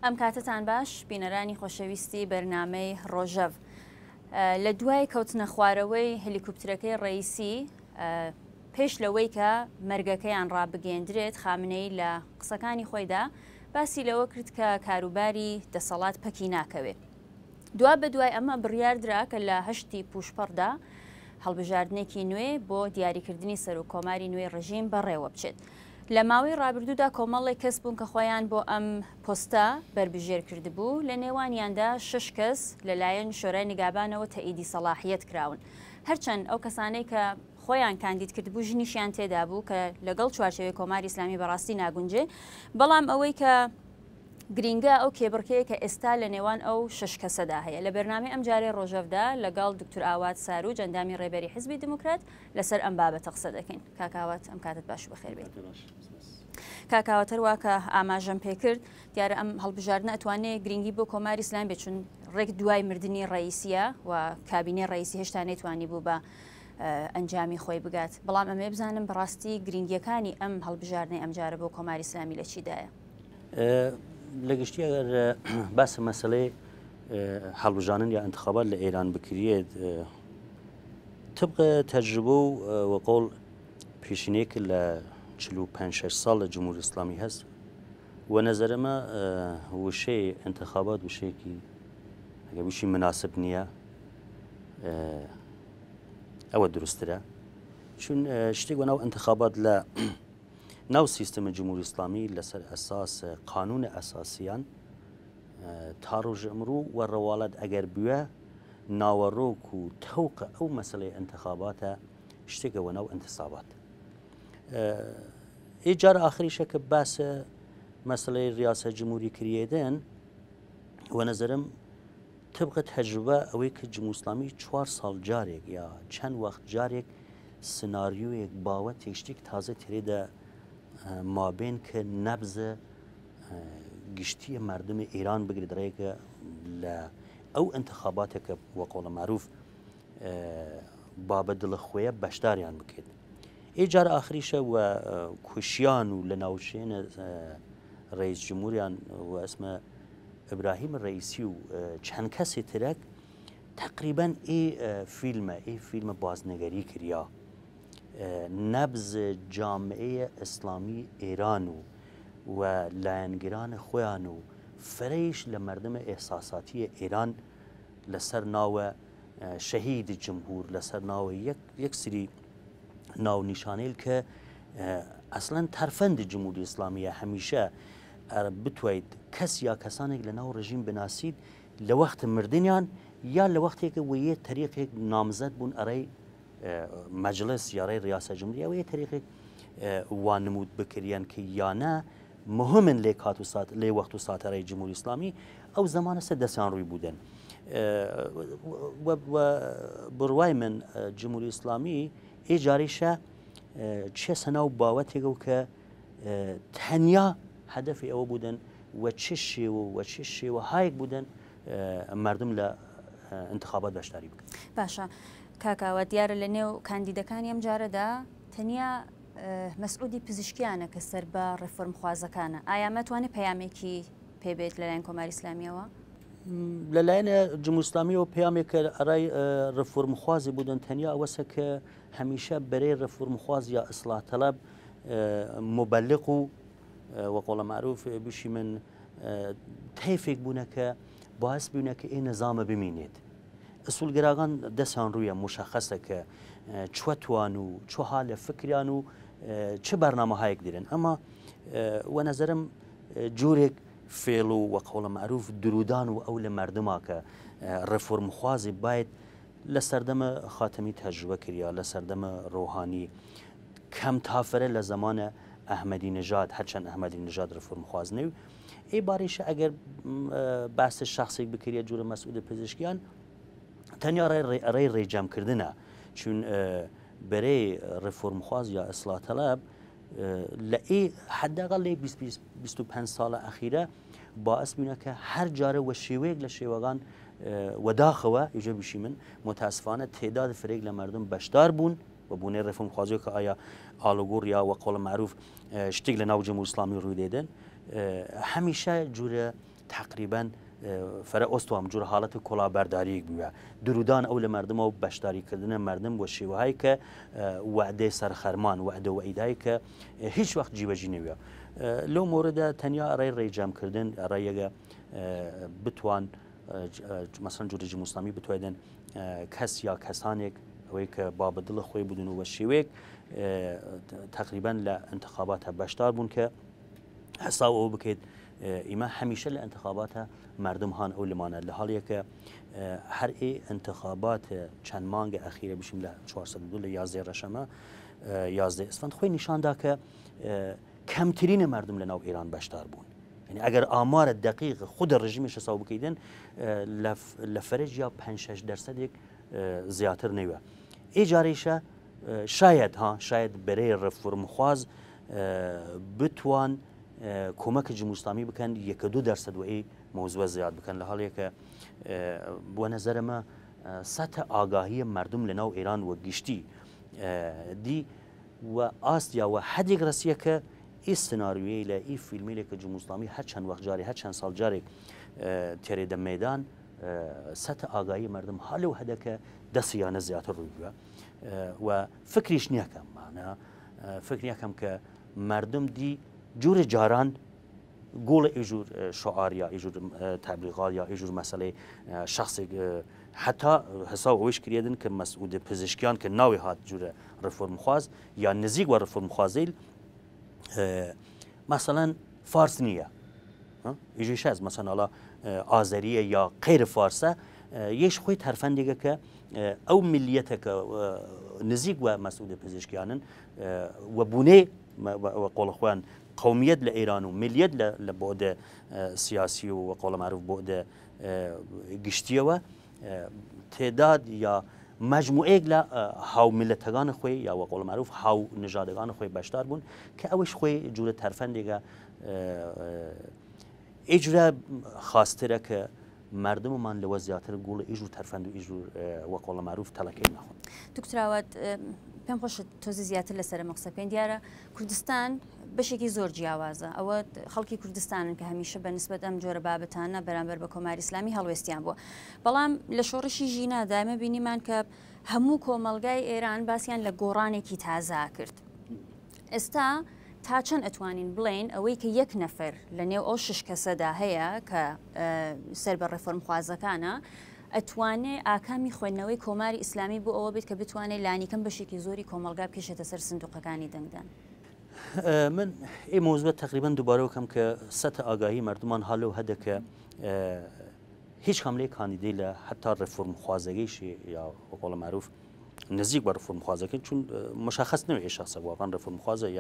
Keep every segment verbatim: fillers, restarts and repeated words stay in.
ئەم کاتتان باش بینەرانی خۆشەویستی بەرنامەی ڕۆژەڤ. لە دوای کەوتنە خوارەوەی هەلیکوپترەکەی ڕئیسی پێش لەوەی کە مەرگەکەیان ڕابگەیەندرێت، خامنەی لە قسەکانی خۆیدا باسی لەوە کرد کە کاروباری دەسەڵات پەکی ناکەوێت. دوا بە دوای ئەمە بڕیاردرا کە لە هەشتی پوشپەڕدا هەڵبژاردنێکی نوێ بۆ دیاریکردنی سەر و کۆماری نوێی ڕژیم بەڕێوە بچێت. لە ماوەی ڕابردوودا کۆمەڵێک کەس بوون کە خۆیان بۆ ئەم پۆستە بربژێر کردبوو، لە نێوانیاندا شش کەس لەلایەن شۆرای نیگابانەوە تەئیدی سەلاحیەت کراون. هەرچەند ئەو کەسانەی کە خۆیان کاندید کردبوو ژنیشیان تێدا بوو کە لەگەڵ چوارچێوەی کۆماری ئیسلامی بەڕاستی ناگونجێ، بەڵام ئەوەی کە گرینگە ئەو کێبڕکەیە کە ئێستا لە نێوان ئەو شش کەسەدا هەیە. لە بەرنامەی ئەم جارێ ڕۆژەڤدا لەگەڵ دکتور ئاوات سارو جەندامی ڕێبەری حیزبی دموکرات لەسەر ئەم بابەتە قسە دەکەین. کاکاوات ئەم کاتت باش بەخێر بێت. کاکاواتەر وا کە ئاماژەم پێ کرد، دیارە ئەم هەڵبژاردنە ئەتوانێت گرنگی بۆ کۆماری ئیسلامی بێت، چون ڕێک دوای مردنی ڕئیسیە و کابینێ ڕئیسی هێشتا نەیتوانی بوو بە ئەنجامی خۆی بگات. بەڵام ئەمێ بزانم بەڕاستی گرنگیەکانی ئەم هەڵبژاردنەی ئەم جارە بۆ کۆماری ئیسلامی لە چیدایە؟ لە گشتی ئەگەر باسە مەسەلەی هەڵبژاردن یا انتخابات لە ئێران بکرێت، طبق تەجربە و وەقۆڵ پێشینەیەکە لە چل و پێنج شەش ساڵ لە جمهوری ئیسلامی هەست و نەزەرەمە وشەی انتخابات وشەیەکی ئەگەر وشی مناسب نییە، ئەوە دروسترە، چون شتێک وەناو انتخابات لە ناو سیستەمە جمهوری ئیسلامی لەسەر ئەساس قانونە ئەساسیان تا ڕۆژە ئەمڕۆ و ڕەواڵەت ئەگەر بووە ناوەڕۆک و تەوقە ئەو مەسەلەی انتخاباتە شتێکە وەناو انتخابات. ئێجار ئاخریشە کە باسە مەسەلەی ریاسە جمهوری کردێدن و نەزەرم طبق تەجربە ئەوەی کە جمهوری ئیسلامی چوار ساڵ جارێک یا چەند وەخت جارێک سناریۆیەک باوەتێک شتێک تازە تێدا مابین کە نەبزە گشتیە مردم ئێران بگرێت ڕێگە لە ئەو انتخاباتێکە وەقۆڵە معروف بابە دڵەخۆیە بەشداریان بکرێت. ئێجار ئاخریشە و کوشیان و لە ناوچێنە ڕئیس جمهوریان و ئەسمە ئیبراهیم ڕئیسی و چەند کەسی ترەک تقریبا ئێ فیلمە ئێ فیلمە بازنەگەری کریا نەبز جامعەیە ئیسلامی ئێران و و لایەنگرانە خۆیان و فرەیش لە مردمە ئێحساساتیە ئێران لەسەر ناوە شەهید جمهور لەسەر ناوە یەک سری ناونیشانەیە کە ئەسڵەن تەرفەندی جمهوری ئیسلامیە هەمیشە بتوانیت کەس یا کەسانێک لە ناو ڕژیم بناسیت لە وەختە مردنیان یا لە وەختێکە وەیە تەریقێک نامزەد بوون ئەڕێی مەجلس یاڕێی ریاسە جمهوری ئەوەیە تەریقێک وان نمود بکریان کە یانە مهمن لێ کات و سات لێ وەخت و ساتەڕێی جمهوری ئیسلامی ئەو زمانە سە دەستیان ڕووی بوودن. بڕوای من جمهوری ئیسلامی ئێجاریشە چێ سەناو باوەتێکە و کە تەنیا هەدەفی ئەوە بوودن و چ شێوە و چ شێوە هایەک بوودن مردم لە انتخابات بەشداری بکەن. باشە کاکاوە، دیارە لە نێو کاندیدەکانی ئەم جارەدا تەنیا مەسعودی پزیشکیانە کە سەر بە ڕێفۆرمخوازەکانە. ئایا مەتوانێت پەیامێکی پێبێت لەلایەن کۆماری ئیسلامیەوە؟ لەلایەنە جمهوری ئیسلامیەوە پەیامێکە ئەڕای ڕێفۆرمخوازی بوودن، تەنیا ئەوەسە کە هەمیشە بەرەی ڕێفۆرمخواز یا ئیسلاح تەلەب مبەلغ و وەقۆڵە معروف بشی من تەیفێک بوونە کە باعث بوونە کە ئێ نەزامە بمینێت. ئەسوولگەراغان دەستیان ڕوویە مشەخەسە کە چوە توان و چۆها لە فکریان و چه بەرنامەهایەک دیرن، ئەمە وە نەزەرم جۆرێک فێڵ و وەقۆڵە معروف درودان و ئەو لە مردما کە ڕێفۆرمخوازی باید لە سەردەمە خاتەمی تەجروبە کریا، لە سەردەمە ڕۆحانی کەم تافرە لە زمانە ئەحمەدی نژاد، هەرچەند ئەحمەدی نژاد ڕێفۆرمخواز نەوی ئێ باریشە ئەگەر باسە شخصێک بکرێت جوورە مەسعودە پزیشکیان تەنیا ڕێی ڕێجەمکردنە، چون بەرەی ڕێفۆرمخواز یا ئیسلاح تەلەب لە ئێ حەداقل لێ بیست و پێنج ساڵە ئەخیرە باعث بوونە کە هەر جارە وە شێوەیەک لە شێوەکان وەداخەوە ئێجە بشی من متاسفانە تێداد فرێک لە مردم بەشدار بوون و بوونێ ڕێفۆرمخوازیەوە کە ئایا ئالوگۆڕ یا وەقۆڵە معروف شتێک لە ناو جمهوری ئیسلامی ڕووی دێدن، هەمیشە جوورە تقریبا فرا ئۆستوام جوور حاڵەتی کۆڵابەرداریەک بووە درودان ئەو لە مردمە و بەشداریکردنە مردم بۆ شێوەهایی کە وعدەی سەرخەرمان وعدە وەعیدایی کە هیچ وەخت جیبەجی نەویە لەو مۆردە تەنیا ئەڕێی ڕێجامکردن ڕێیەگە بتوان مەسەن جوورێکی موسڵامی بتوێدن کەس یا کەسانێک ئەوەی کە بابەدڵە خۆی بدون و بە شێوەیەک تقریبا لە انتخاباتە بەشدار بوون کە هەستا ئەوە بکەیت ئیمە هەمیشە لە انتخاباتە مردم هاان ئەو لمانە لە حاڵیەکە هەر ئێ انتخابات چەند مانگە ئەخیرە بشیم لە چوارسەد و دو لە یازدەی ڕەشەمە یازدەی ئەسفەند خۆی نیشاندا کە کەمترینە مردم لە ناو ئێران بەشدار بوون یعنی ئەگەر ئامارە دقیق خودە ڕژیمیش حساب بکەیدن لە فەرج یا پێنج شەش دەرسەدێک زیاتر نەوە ئێجارێشە شاید ها شاید بەرەی ڕفورمخواز بتوان کۆمەکە جمهوری بکەن یەکە دوو دەرسەد و ئەی مۆزوە زیاد بکەن لە حاڵێکە بۆ نەزەرمە سەتە ئاگاهیە مردم لە ناو ئێران وە گشتی دی و ئاستیاوە حەدێک ڕستیە کە ئی سناریوی لە ئی فیلمی لێکە جمهوری هەر چەند وەخت جارێ هەر چەند ساڵ جارێک تێرێدە مەدان سەتە ئاگاهی مردم هەلە و هەدەکە دەسییانە زیاتر ڕووی بووە و فکریش نییەکەم مانە فکریەکەم کە مردم دی جوورە جاران گۆڵە ئیژور شعار یا ئیژور تبلیغات یا ئیژور مەسەلەی شخصێک حتا هەسا ئەوەش کردن کە مەسعودە پزیشکیان کە ناوی هات جوورە ڕفۆرمخواز یا نزیک وە ڕفۆرمخوازیل مەسەڵەن فارس نییە ئیژیش هەز مەسەناڵە ئازەریە یا قەیرە فارسە یەش خۆی تەرفەندێکە کە ئەو ملیەتەکە نزیک وە مەسعودە پزیشکیانن وە بوونێ قۆڵە خۆیان قومیت لە ئێران و ملیت لە بۆدە سیاسی و قۆڵە معروف بۆدە گشتیەوە تێداد یا مەجموعەیەک لە هاوملەتەکانی خۆی یا وە قۆڵە معروف هاو نژادەکانی خۆی بەشدار بوون کە ئەوەش خۆی جوورە تەرفەندێکە ئیجرە خاسترە کە مردممان لەوە زیاتر گوڵە ئیژ و تەرفەند و ئیژ وە قۆڵە معروف تەڵەکەی ناخۆن دکتراوەت پێم خۆش تۆزی زیاتر لەسەر مەقسە پێم دیارە کوردستان بەشێکی زۆر جیاوازە ئەوە خەڵکی کوردستانن کە هەمیشە بە نسبەت ئەم جۆرە بابەتانە بەرامبەر بە کۆماری ئیسلامی هەڵوێستیان بووە بەڵام لە شۆڕشی ژینا دامە بینیمان کە هەموو کۆمەلگای ئێران باسییان لە گۆڕانێکی تازا کرد ئێستا تا چەند ئەتوانین بڵێن ئەوەی کە یەک نەفەر لە نێو ئەو شش کەسەدا هەیە کە سەر بە ڕێفۆرمخوازەکانە ئەتوانێ ئاکامی خوێندنەوەی کۆماری ئیسلامی بۆ ئەوە بێت کە بتوانێت لانیکەم بەشێکی زۆری کۆمەلگا بکێشێتە سەر سندوقەکانی دەنگدان من ئێ مۆزوە تقریبا دووبارەوەکەم کە سەتە ئاگاهی مردمان هەڵە و هەدەکە هیچ کاملەی کاندیدەی لە حتا ڕێفۆرمخوازەکەیشی یا قۆڵە معروف نزیک بە ڕێفۆرمخوازەکە چون مشخص نەوێ شخصە واقعا ڕێفۆرمخوازە یا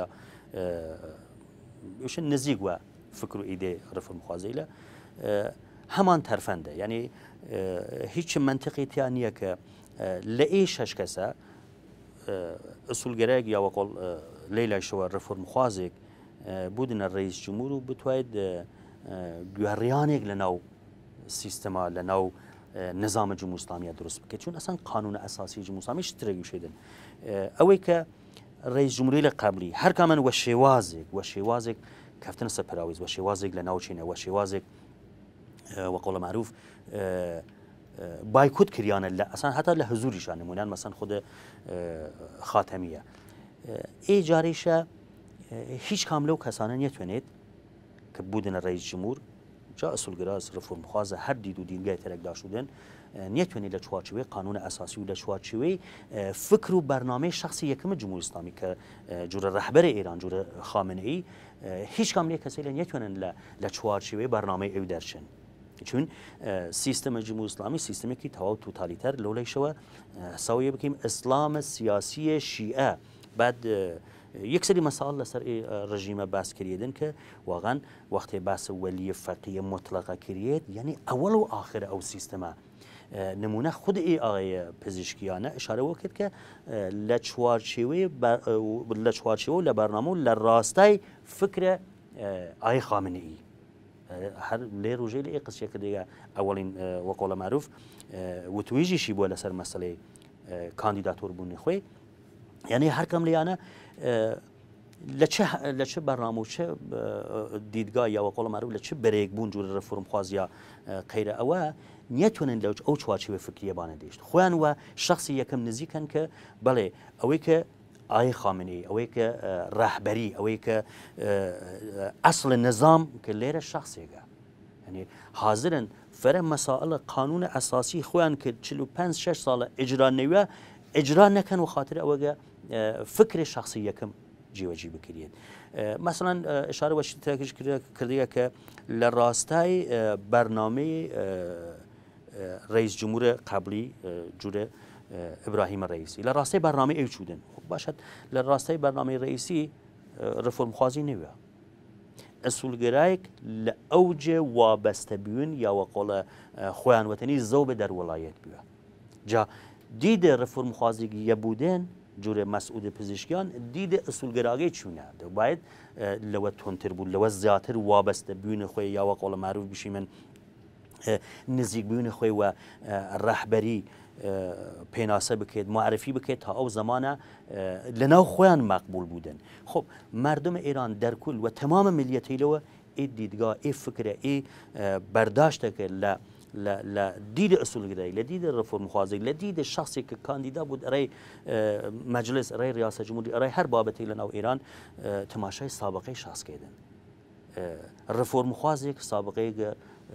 وش نزیک وە فکر و ئیدێ ڕێفۆرمخوازەی لە هەمان تەرفەندە یعنی هیچ منطقی تیان نییە کە لە ئێ شەش کەسە ئەسولگەرەیەک یا وەقۆڵ لەیلایشەوە ڕێفۆرمخوازێک بودنە ڕئیس جمهور و بتوانێت گوێڕیانێک لە ناو سیستەما لە ناو نظام جمهوری ئیسلامی دروست بکەیت چون ئەسان قانونە ئەساسی جمهوری ئیسلامی شتێکی شێدن ئەوەی کە ڕئیس جمهوری لە قبلی هەر کامەن وە شێوازێک وە شێوازێک کەفتنە سەر پراویز وە شێوازێک لە ناوچینە وە شێوازێک وە قۆڵە معروف بایکوت کریانە لە ئەسان هەتا لە هزوریشان نمونیان مەسەن خودە خاتەمیە ئێ جارێشە هیچ کام لەو کەسانە نەتوانێت کە بودنە ڕئیس جمهور جا ئەسولگراز ڕێفۆرمخوازە هەر دید و دیلگای تەرەکداشودن نەتوانێت لە چوارچوەی قانونە ئەساسی و لە چوارچوەی فکر و بەرنامەی شخصی یەکەمە جمهوری ئیسلامی کە جوورە ڕەهبەری ئێران جوورە خامنەئی هیچ کام لێ کەسێک لە نەتوانن لە چوارچوەی بەرنامەی ئەو دەرچن چون سیستەمە جمهوری ئیسلامی سیستەمێکی تەواو توتالیتەر لەولەیشەوە ساویە بکەین ئیسلامە سیاسیە شیعە بعد یەکسەری مەساڵ لەسەر ڕژیمە باسکردن کە واقعاً وەختێ باسە وەلیە فەقیە مطلقە کردێت یعنی ئەوەڵ و ئاخرە ئەو سیستەمە نمونە خود ئێ ئاغەیە پزیشکیانە ئشارەوە کرد کە لە چوارچێوەی لە چوارچێوە لە بەرنامە و لە ڕاستای فکرە ئای خامنەئی هەر لێ ڕژەی لە ئێ قسێکە دێگە ئەوەڵین وەقۆڵە معروف وتویژیشی بووە لەسەر مەسەلەی کاندیداتۆر بوونی خۆی یعنی هەرکەم لیانە لە چه بەرنامە و چه دیدگای یاوە قۆڵە مەروو لە چه بەرێک بوون جوورە ڕەفۆرمخوازیە قەیرە ئەوە نیەتوانن لەو ئەو چوارچێوە فکریەبانە دێشت خۆیان وە شخصی یەکەم نزیکەن کە بەڵێ ئەوەی کە ئای خامنەی ئەوەی کە ڕەهبەری ئەوەی کە ئەسڵ نظام کە لێرە شخصێکە يعني حاضرن فرە مەسائلە قانونە ئەساسی خۆیان کرد چل و پێنج شەش ساڵە ئیجرا نەوە ئیجرا نەکەن و خاطر ئەوەگە فکری شخصی یەکەم جیوەجی بکرێت مثلا اشاره وشی تاکیش کردیه که لراستای برنامه رئیس جمهور قبلی جوره ابراهیم رئیسی لراستای برنامه ای چودن باشد لراستای برنامه رئیسی رفرم خوازی نویا اصولگرایک لأوج وابسته بیون یا وقال خوان وطنی زوب در ولایت بیا جا دید رفرم خوازی یبودن جوره مسعود پزشکیان دید اصولگرایی چونه باید لو تونتر بود لو زیاتر وابسته بیون خوی یا وقال معروف بشی من نزیک بیون خوی و رهبری پیناسه بکید معرفی بکید تا او زمانه لناو خویان مقبول بودن خب مردم ایران در کل و تمام ملیتی لو ای دیدگاه ای فکره ای برداشته که ل ل دید اصولگرایی لدید رفرم خوازی لدید شخصی که کاندیدا بود ارای مجلس ارای ریاست جمهوری ارای هر بابتی لناو ایران تماشای سابقه شخص کردن رفرم خوازی که سابقه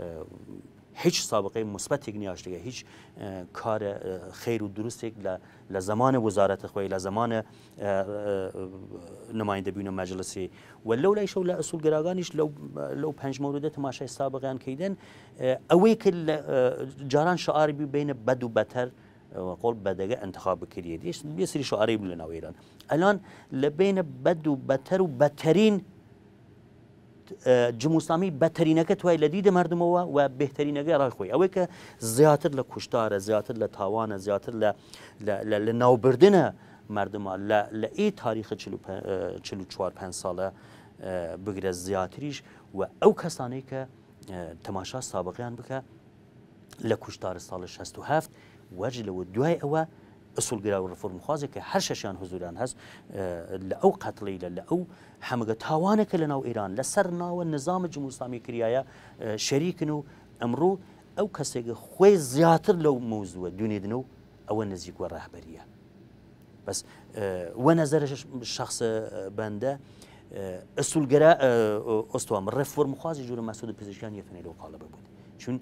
هیچ سابقه مثبتی نیاش دیگه هیچ کار خیر و درستی لزمان وزارت خوی لزمان نماینده بیون مجلسی ولو لا يشوا لا اصول گراگانیش لو لو پنج مورد تماشای سابقه ان کیدن اوی که جاران شعاری بی بین بد و بتر وقول بدقه انتخاب بکرید یه یه سری شعاری بلنا ایران الان لبین بد و بتر و بترین جمهوری اسلامی بهترینەکە توای لە دیدە مردمەوە و بهترینەکە ڕای خۆی ئەوەی کە زیاتر لە کوشتارە زیاتر لە تاوانە زیاتر لە ناوبردنە مردمە لە ئێ تاریخە چل و چوار پێنج ساڵە بگرە زیاتریش و ئەو کەسانەی کە تەماشا سابقیان بکە لە کوشتارە ساڵە شەست و هەفت وەرج لەوە دوای ئەوە اصولگرا و رفرم خوازی که هر ششان حضوران هست لأو قتلی لأو همگه تاوانه که لناو ایران لسر ناو نظام جمهوری اسلامی کریایا شریکنو امرو او کسی که خوی زیاتر لو موضوع دونیدنو او نزیک و رهبریه بس و نظر شخص بنده اصولگرا استوام رفرم خوازی جور مسعود پزشکیان یتونه لو قالبه بود چون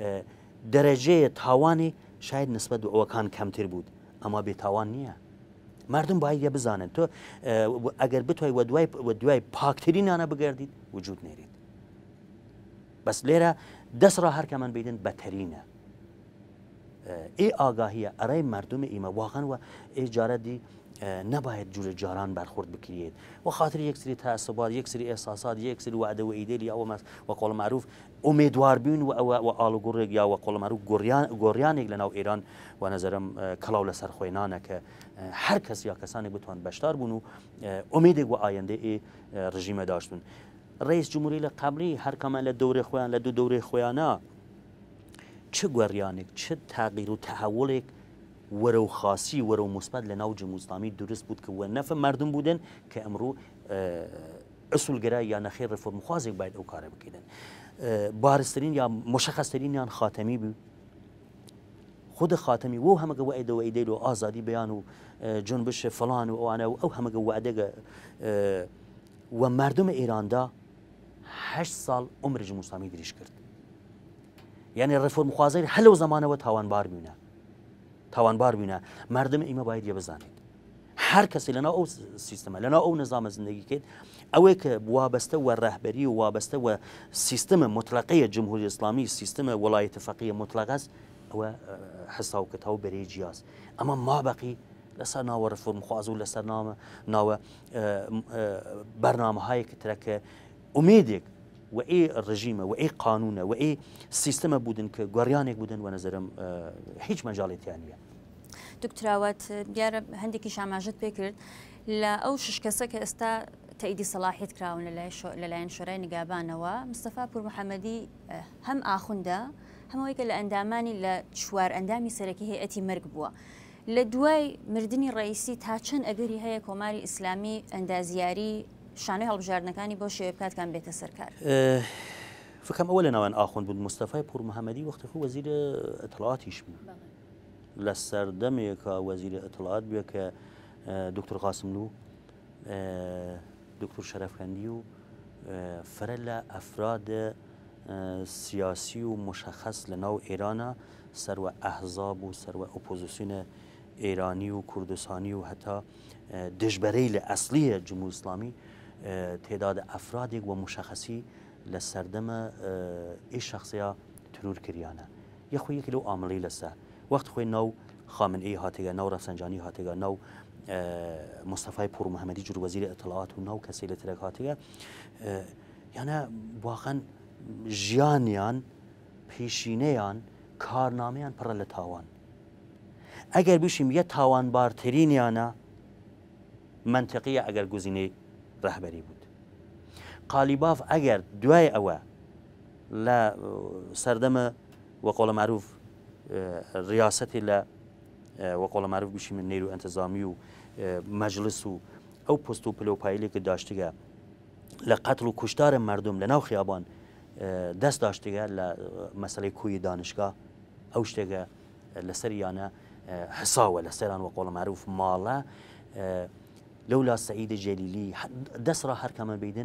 درجه تاوانی شاید نسبت به او کان کمتر بود اما بێتاوان نییە مردم باید یە بزانن تۆ ئەگەر بتوای وە دوای وە دوای پاکترینانە بگەردیت وجود نێریت بەس لێرە دەستڕا هەرکەمان بیدن بەتەرینە ئێ ئاگاهیە ئەڕێ مردم ئیمە واقعا وە ئێ جارەدی نباید جور جاران برخورد بکرید و خاطر یک سری تعصبات یک سری احساسات یک سری وعده و ایده‌ای یا و قول معروف امیدوار بین و و آلوگورگ یا و قول معروف گوریان گوریانی لناو ایران و نظرم کلاول سرخوینانه که هر کس یا کسانی بتوان بشتار بونو امید و آینده ای رژیم داشتون رئیس جمهوری قبلی هر کمال دوره خویان لدو دوره خویانا چه گوریانک چه تغییر و تحولک ورو خاصی ورو مثبت لناو جمهوری اسلامی درست بود که و نفع مردم بودن که امرو اصولگرا یا نخیر رفرم خوازی باید او کاره بکیدن بارسترین یا مشخصترین یا خاتمی بود خود خاتمی و همه جو ایده و ایده و آزادی بیان و جنبش فلان و آن او همه جو وعده و مردم ایران دا هشت سال عمر جمهوری اسلامی دریش کرد یعنی رفرم خوازی هلو زمانه و تاوان بار بینه تاوان بار بینه مردم ایمه باید یه بزنید هر کسی لنا او سیستم لنا او نظام زندگی کرد اوی که وابسته و رهبری و وابسته و سیستم مطلقه جمهوری اسلامی سیستم ولایت فقیه مطلق است او حساب کتاب برای جیاز اما ما بقی لسر ناو رفرم خواز و لسر ناو ناو برنامه های که ترک امیدک و ای رژیم و ای قانون و ای سیستم بودن که گوریانک بودن و نظرم هیچ مجالیتی نیه دکتراوات دیار هندێکی شاماژت پێ کرد لە ئەو شش کەسە کە ئێستا تەیدی سەلاحیەت کراون لەلایەن شۆرای نیگابانەوە مستەفا پور محەممەدی هەم ئاخوندا هەمەوەی کە لە ئەندامانی لە چوار ئەندامی سەرەکی هەیەتی مەرگ بووە لە دوای مردنی ڕئیسی تا چەند ئەگەری هەیە کۆماری ئیسلامی ئەندازیاری شانۆی هەڵبژاردنەکانی بۆ شێوە بکاتکان بێتە سەرکار؟ فکەم ئەوە لە ناوان ئاخوند بود مستەفای پور محەممەدی وەختی خۆ وەزیرە ئەتڵاتیش بوو لە سەردەمێکە وەزیرە ئەتڵات بێ کە دکتۆر قاسملو دکتۆر شەرەفکەندی و فرە لە ئەفراد سیاسی و مشخص لە ناو ئێرانە سەروە ئەحزاب و سەروە ئۆپۆزیسیۆنە ئێرانی و کوردستانی و هەتا دژبەرەی لە ئەسلیە جمهوری ئیسلامی تێدادە ئەفرادێک وە مشخصی لە سەردەمە ئێ شخصیا ترور کریانە یەخۆی یەکی لەو ئامڵەی لەسە وەخت خۆی ناو خامنەی هاتێگە ناو ڕەفسەنجانی هاتێگە ناو مستەفای پور محەممەدی جور وەزیرە ئەتڵات و ناو کەسەی لە ترێک هاتێگە یانە واقعا ژیانیان پێشینەیان کارنامەیان پڕە لە تاوان ئەگەر بشیم یە تاوانبارترینیانە منطقیە ئەگەر گوزینەی ڕەهبەری بوو قالیباف ئەگەر دوای ئەوە لە سەردەمە وەقۆڵە معروف ڕیاسەتی لە وەقۆڵە معروف بشیم نێرو ئەنتزامی و مەجلس و ئەو پست و پلۆپایلێکە داشتگە لە قەتڵ و کوشتارە مردم لە ناو خیابان دەست داشتگە لە مەسلەی کوی دانشگا ئەو شتێگە لەسەر یانە حساوە لە سەران وەقۆڵە معروف ماڵە لەولا سەعیدە جەلیلی دەسڕا هەرکەمە بیدن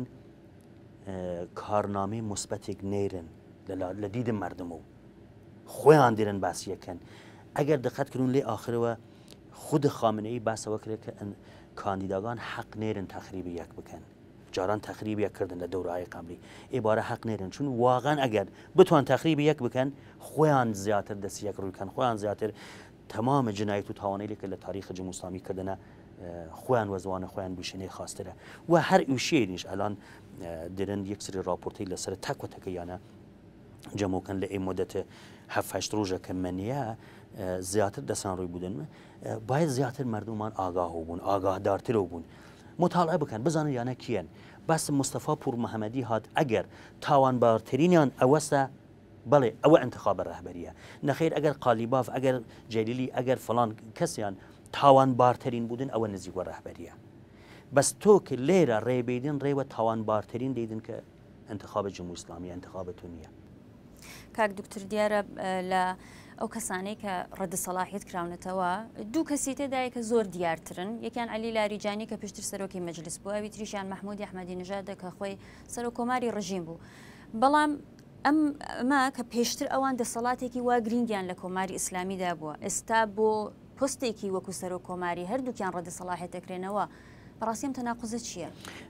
کارنامەی مثبەتێک نێرن لە دیدە مردم و خۆیان دیرن باسیەکەن ئەگەر دقەتکردون لێ ئاخرەوە خود خامنەی باسەوە کرێت کە کاندیداگان حەق نێرن تەخریبی یەک بکەن جاران تەخریبی یەککردن لە دەورای قبلی ئێبارە حەق نێرن چون واقعا ئەگەر بتوان تەخریبی یەک بکەن خۆیان زیاتر دەستی یەک ڕووکەن خۆیان زیاتر تەمامە جنایەت و تاوانەی لێکە لە تاریخ جمهوری ئیسلامی کردنە خۆیان وەزوانە خۆیان بشینەی خاسترە و هەر ئوشێنیش ئەلان درن یەک سری راپۆرتی لەسەر تەکوتەکەیانە جەمۆکەن لە ئەی مدەتە هەفت ڕۆژەکە منیە زیاتر دەسان ڕووی بودن باید زیاتر مردمان ئاگاه بوون ئاگاهدارترە بوون مطالعە بکەن بزانن یانە کیەن بەس مستەفا پور محەممەدی هات ئەگەر تاوانبارترینیان ئەوەسە بەڵێ ئەوە انتخابە ڕەهبەریە نەخێر ئەگەر قالیباف ئەگەر جەلیلی ئەگەر فلان کەسیان تاوانبارترین بودن ئەوە نزیکوە ڕەهبەریە بەس تۆ کە لێرە ڕێبیدن ڕێوە تاوانبارترین دەیدن کە انتخابە جمهوری ئیسلامی انتخابە تۆ نییە. کاک دکتۆر دیارە لە ئەو کەسانەی کە ڕەدە سەلاحیەت کراونەتەوە دوو کەسی تێدایە کە زۆر دیارترن یەکیان عەلی لاریجانی کە پشتر سەرۆکی مەجلیس بووە ئەوی تریشیان مەحموودی ئەحمەدی نژادە کە خۆی سەرۆکۆماری ڕژیم بوو بەڵام ئەم ئەمە کە پێشتر ئەوان دەسەڵاتێکی وا گرنگیان لە کۆماری ئیسلامیدا بووە ئێستا بۆ پستێکی وەکو سەرۆکۆماری هەردووکیان ڕەدە سەلاحیەتەکرێنەوە بەڕاستیم تەناقوزە چییە؟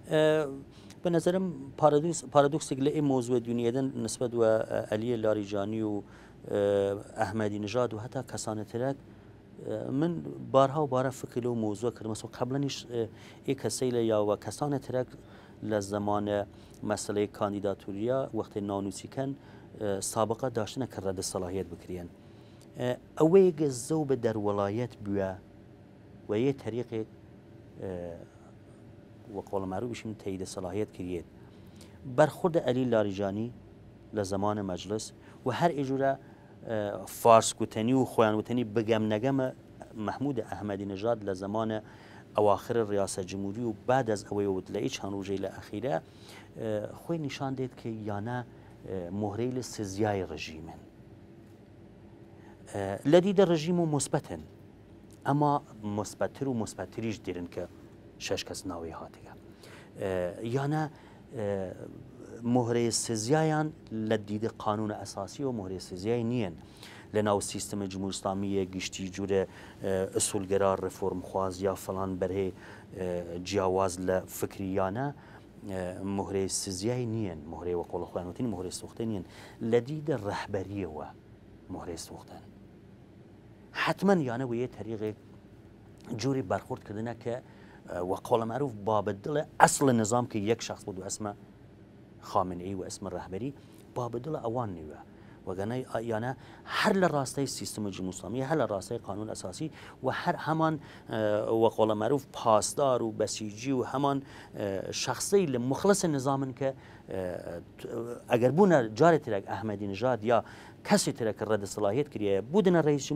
بە نظرم پارادۆکسێک لە ئێ مۆزوە دنیادن نسبەت وە ئەلیە لاریجانی و ئەحمەدی نژاد و هەتا کەسانەترەک من بارها و بارە فکر لەو مۆزوە کردمەوە قبلەنیش ئێ کەسەی لە یاوە کەسانەترەک لە زمانە مەسلەی کاندیداتوریە وەختی ناونووسیکەن سابقە داشتنە کە ڕەدە سەلاحیەت بکرێن ئەوەیەگە زەو بە دەروەڵایەت بووە و یە تەریقێک وەقۆڵە معروف بشین تەیدە سەلاحیەت کردێت بەرخوردە ئەلی لاریجانی لە زمانە مەجلس و هەر ئێژورە فارسکوتنی و خۆیانوتنی بگەم نەگەمە مەحموودە ئەحمەدی نژاد لە زمانە ئەواخر ڕیاسە جمهوری و بعد ئەز ئەوەی وت لە هیچ هەن ڕۆژەی لە ئەخیرە خۆی نیشان دێت کە یانە مهرەی لە سزیای ڕژیمن لە دیدە ڕژیم و مثبەتن ئەما مثبەتتر و مثبەتتریش دیرن کە شەش کەس ناوی هاتیگە یانە مهرەی سزیایان لە دیدە قانونە ئەساسی و مهرەی سزیای نییەن لە ناو سیستەمە جمهوری ئیسلامیە گشتی جوورە ئەسولگەرا ڕێفۆرمخواز یا فلان بەرهێ جیاواز لە فکریانە مهرەی سزیای نییەن مهرەی وەقۆڵە خۆیانوتنی مهرەی سوختە نییەن لە دیدە ڕەهبەریەوە مهرەی سوختن حتمما یانە وەیە تەریقێک جووری بەرخوردکردنە کە وەقۆڵە معروف بابەتدڵە ئەسڵە نظام کە یەک شخص بۆ ئەسمە خامنەی و ئەسمە ڕەهبەری بابەتدڵە ئەوان نیوە وەگەنە یانە هەر لە ڕاستەی سیستەمە جمهوری ئیسلامی هەر لە ڕاستەی قانون ئەساسی و هەر هەمان وەقۆڵە معروف پاسدار و بەسیجی و هەمان شخصەی لە مخلصە نظامن کە ئەگەر بوونە جارێک ترێک ئەحمەدی نژاد یا کەسی ترێک ڕەدە سەلاحیەت کردیە بودنە ڕئیس جمهور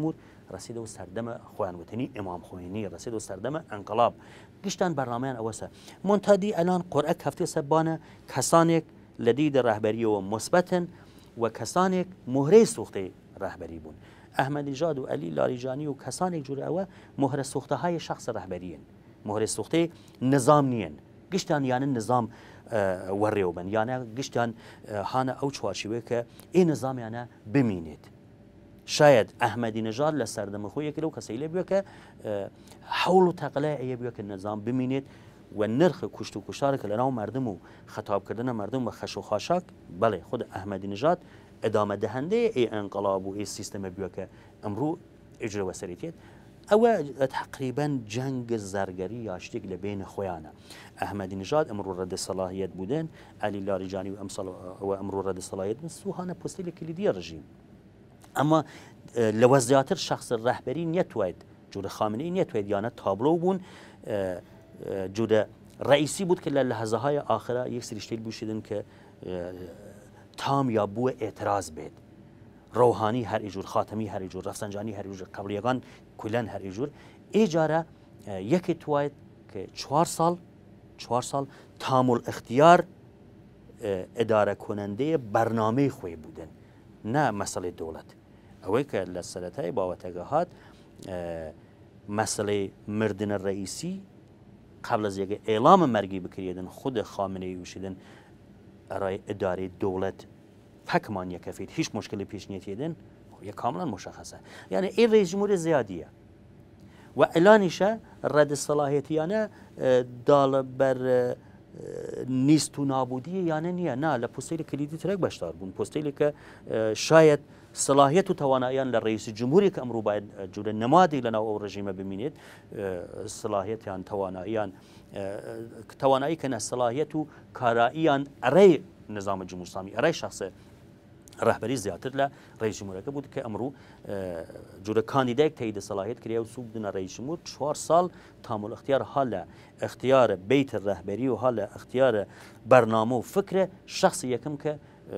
رسید و سردم خوانوتنی امام خمینی رسید و سردم انقلاب گشتن برنامه اوسه منتدی الان قرعه کفتی سبانه کسانک لدید رهبری و مثبتن و کسانک مهره سوخته رهبری بون احمدی نژاد و علی لاریجانی و کسانک جور اوه مهره سوخته های شخص رهبریین مهره سوخته نظام نین گشتن یعنی نظام وریو بن یعنی گشتن هانه او چوارچوبه که این نظام یعنی بمینید شاید احمدی نژاد لسردم خوی که لو کسی بیو که حول و تقلیه بیو که نظام بمینید و نرخ کشت و کشتار که لناو مردم و خطاب کردن مردم و خش و خاشاک بله خود احمدی نژاد ادامه دهنده ای انقلاب و ای سیستم بیو که امرو اجرا و سریتید او تقریبا جنگ زرگری یاشتیک لبین خویانه احمدی نژاد امرو رد صلاحیت بودن علی لاریجانی و امثال و امرو رد صلاحیت بودن سوهانه پستیل کلیدی رژیم اما لوزیاتر شخص رهبری نتوید جور خامنه‌ای نتوید یعنی تابلو بون جور رئیسی بود که لحظه های آخره یک سری شتیل بوشیدن که تام یا بو اعتراض بید روحانی هر ایجور خاتمی هر ایجور رفسنجانی هر ایجور قبلیگان کلن هر ایجور ایجاره یکی توید که چهار سال چهار سال تام الاختیار اداره کننده برنامه خوی بودن نه مسئله دولت اوی که لسلطه با وتگهات مسئله مردن رئیسی قبل از یک اعلام مرگی بکریدن خود خامنه ای وشیدن ارائه اداره دولت فکمان یکفید هیچ مشکلی پیش نیتیدن یک کاملا مشخصه یعنی این رئیس جمهور زیادیه و اعلانشه رد صلاحیتیانه دال بر نیست و نابودی یعنی نیه نه لپوستیل کلیدی ترک بشتار بون پوستیلی که شاید صلاحیت و تواناییان لرئیس جمهوری که امرو باید جور نمادی لنا او رژیم ببینید صلاحیتیان تواناییان توانایی که صلاحیت و کاراییان ارای نظام جمهوری اسلامی ارای شخص رهبری زیاتر ل رئیس جمهوری که بود که امرو جور کاندیدای تایید صلاحیت کریه و سوق دن رئیس جمهور چهار سال تامل اختیار حال اختیار بیت رهبری و حال اختیار برنامه و فکر شخص یکم که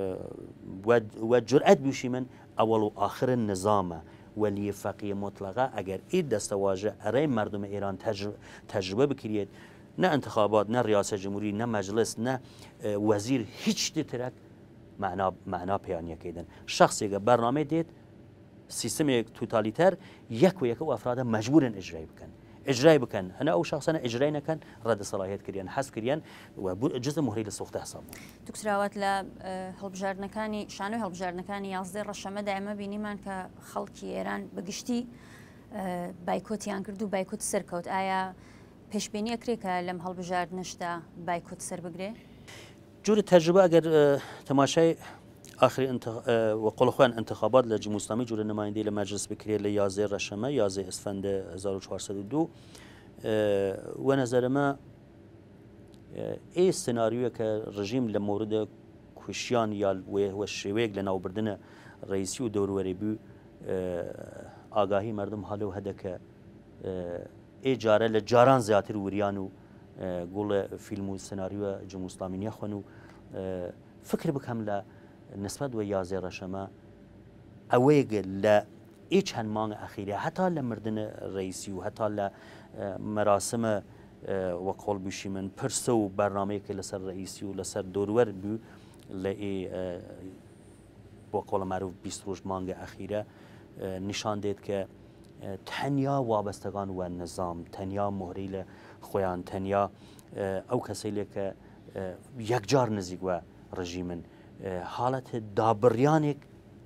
و جرأت بیشی من اول و آخر النظام ولی فقیه مطلقه اگر این دستواژه ارای مردم ایران تجربه بکرید نه انتخابات نه ریاست جمهوری نه مجلس نه وزیر هیچ دیترک معنا معنا پیانیه کردن شخصی که برنامه دید سیستم یک توتالیتر یک و یک و افراد مجبورن اجرای بکن اجرای بکن انا او شخصنا اجرای نکن رد صلاحیت کردن حذف کردن و جزء مهری لسوخته حساب دکتراوات ل هەڵبژاردنەکانی شانۆی هەڵبژاردنەکانی یازدەی ڕەشەمە دائمە بینیمان کە خەڵکی ئێران بەگشتی بایکۆتیان کرد و بایکۆت سەرکەوت ئایا پێشبینی ئەکرێت کە لەم هەڵبژاردنەشدا بایکۆت سەر بگرێ جور تجربه اگر تماشای آخری انتخ... وقول خوان انتخابات لجمهوری اسلامی جور نماینده لمجلس بکریه ل یازده رشمه یازده اسفند هزار و چهارصد و دو و نظر ما ای سناریو که رژیم لمورد کشیان یا و شویگ لناو بردن رئیسی و دوروری بو آگاهی مردم حالو هده که ای جاره لجاران زیاتر وریانو قول فیلم و سناریو جمهوری اسلامی نیخونو فکر بکم ل نسبت و یازده رشمه اویگ ل ایچ هن مانگ اخیره حتی لمردن رئیسی و حتی لمراسم وقول بشی من پرسو برنامه که لسر رئیسی و لسر دورور بو لی وقول معروف بیست روز مانگ اخیره نشان دید که تنیا وابستگان و نظام تنیا مهریل خویان تنیا او کسی که یک جار نزیگ و رژیمن حالت دابریانک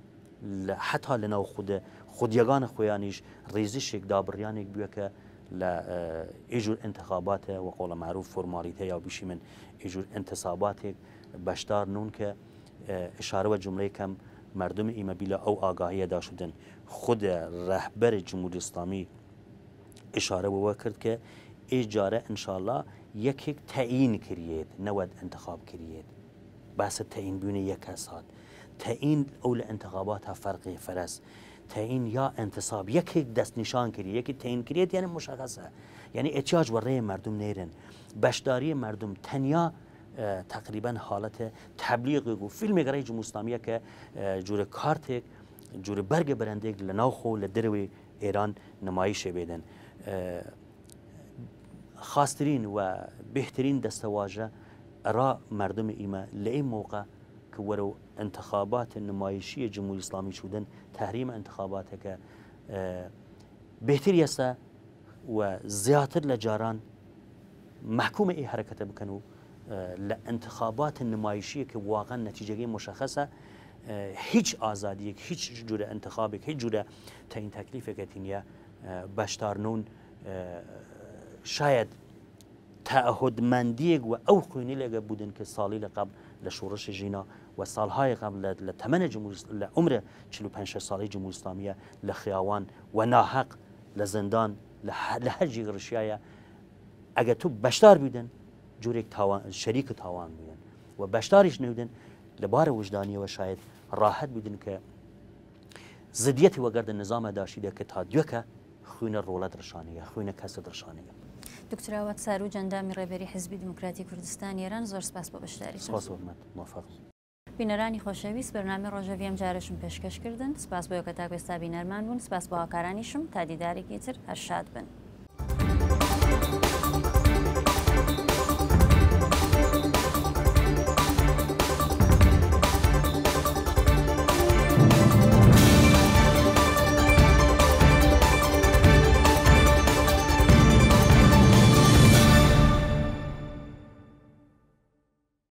حتی لناو خود خودیگان خویانیش ریزشک دابریانک بیه که ل ایجور انتخابات و قول معروف فرمالیته یا بیشی من ایجور انتصابات بشدار نون که اشاره و جمله کم مردم ایمه بیلا او آگاهی داشتن خود رهبر جمهوری اسلامی اشاره و کرد که اجاره انشالله یک یک تعیین کرید نود انتخاب کرید بس تعیین بونه یک کسات تعیین اول انتخابات فرقی فرس تعیین یا انتصاب یک یک دست نشان کرید یکی تعیین کرید یعنی مشخصه یعنی احتیاج ورای مردم نیرن بشداری مردم تنیا تقریبا حالت تبلیغ و فیلم جمهوری اسلامی که جور کارت جور برگ برنده لناو خو لدروی ئێران نمایشێ بێدەن خاسترین و بهترین دەستەواژە ئەرا مردم ئیمە لە ئەی موقع کە وەرە و انتخابات نمایشیە جمهوری ئیسلامی چوودن تحریمە انتخاباتەکە بهتری ئێستا و زیاتر لە جاران محکومە ئەی حرەکەتە بکەن و لە انتخابات نمایشیە کە واقعا نەتیجەکەی مشخصە هیچ ئازادیەک هیچ جورە انتخابێک هیچ جورە تەین تەکلیفێکەتی نیە بەشدارنون شاید تەعهودمەندیەک و ئەو خوێنی لەگە بودن کە ساڵی لە قبل لە شۆڕشی ژینا و ساڵهای قبل لە تەمەنە لە عمرە چل و پێنج ساڵی جمهوری ئیسلامیە لە خیاوان و ناحەق لە زندان لە هەرجی ڕشایە ئەگە تو بەشدار بیدن جورێک شەریکە تاوان بوون و بەشداریش نەودن لەبارە وجدانیەوە شاید ڕاحەت بیدن کە زدیەتی وەگەردە نظامە داشیدە کە تا دوێکە خوێنە ڕۆڵەت ڕشانەیە خوێنە کەسە دڕشانەیە. دکتراوات سار و جەندامی ڕێبەری حزبی دموکراتی کوردستان ئێران زۆر سپاس بۆ بەشداری موفق. بینەرانی خۆشەویست بەرنامەی ڕۆژەوی ئەم جارەشم پێشکەشکردن سپاس بۆ کە تا ئێستا بینەرمان بوون سپاس بۆ هاوکارانیشم تا دیدارێکی تر هەر شاد بن.